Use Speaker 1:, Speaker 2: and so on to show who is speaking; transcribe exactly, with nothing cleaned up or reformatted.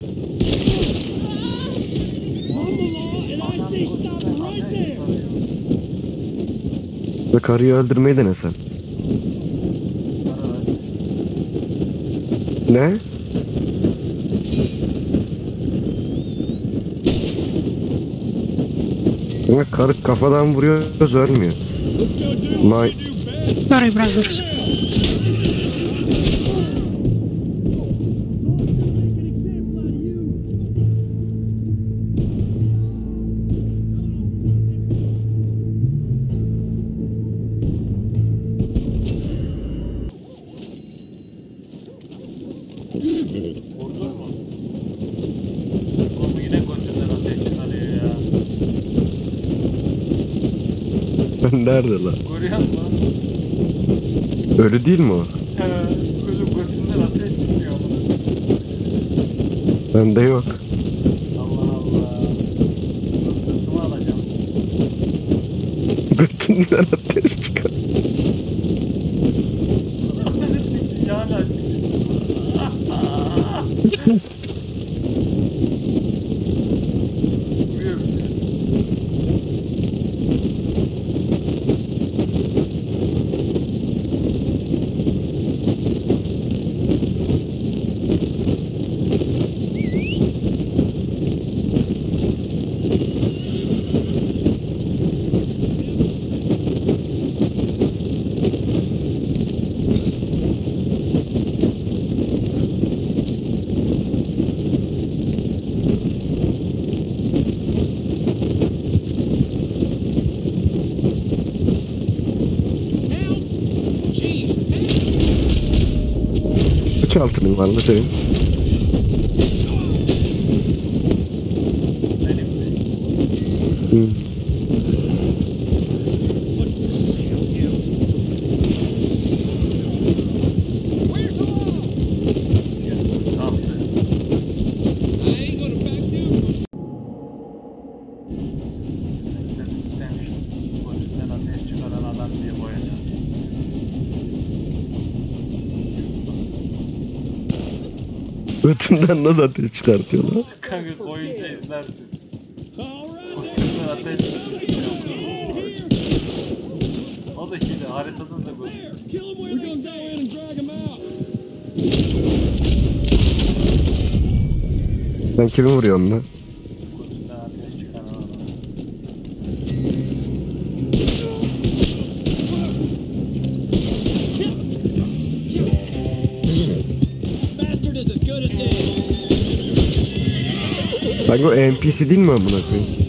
Speaker 1: Ve karıyı öldürmeyi denesen. Ne? Ya karı kafadan vuruyor, ölmüyor. My...
Speaker 2: Sorry, brothers.
Speaker 3: Vurdun mu? Oğlum bu yine götünden ateş çıkarıyor ya.
Speaker 1: Nerede lan?
Speaker 3: Görüyor musun?
Speaker 1: Ölü değil mi o?
Speaker 3: He, ölüm götünden ateş çıkıyor bunu.
Speaker 1: Bende yok.
Speaker 3: Allah Allah. Dur sırtıma alacağım.
Speaker 1: Götünden ateş çıkar.
Speaker 3: Yani aç. Vuruyor bir de.
Speaker 1: Kaç altının var mı senin?
Speaker 3: Benim de.
Speaker 1: Hı.
Speaker 3: Tamam. Götünden ateş çıkaran adam diye boyayacağım.
Speaker 1: Götünden nasıl ateş çıkartıyorlar?
Speaker 3: Kanka koyunca izlersin. Götünden ateş çıkıyor. O da hile, haritada da böyle.
Speaker 1: Sen kimi vuruyorsun lan?
Speaker 3: Götünden ateş çıkaran adam.
Speaker 1: Sanki o N P C değil mi amına koyayım?